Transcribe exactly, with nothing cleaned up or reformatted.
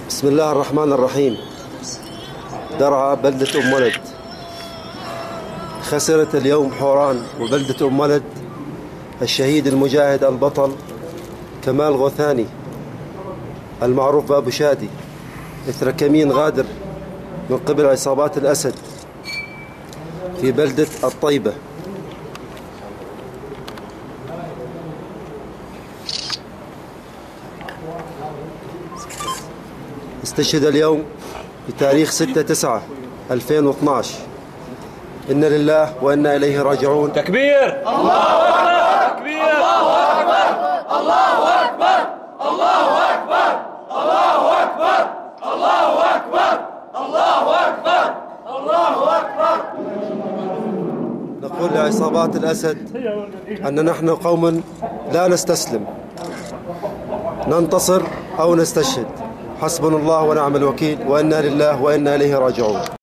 بسم الله الرحمن الرحيم. درعا بلدة أم ولد خسرت اليوم حوران وبلدة أم ولد الشهيد المجاهد البطل كمال غوثاني المعروف بأبو شادي إثر كمين غادر من قبل عصابات الأسد في بلدة الطيبة. استشهد اليوم بتاريخ ستة تسعة ألفين واثني عشر. إنا لله وإنا إليه راجعون. تكبير! الله أكبر! تكبير! الله أكبر! الله أكبر! الله أكبر! الله أكبر! الله أكبر! الله أكبر! الله أكبر! نقول لعصابات الأسد أن نحن قوم لا نستسلم، ننتصر أو نستشهد، حسبنا الله ونعم الوكيل، وإنا لله وإنا إليه راجعون.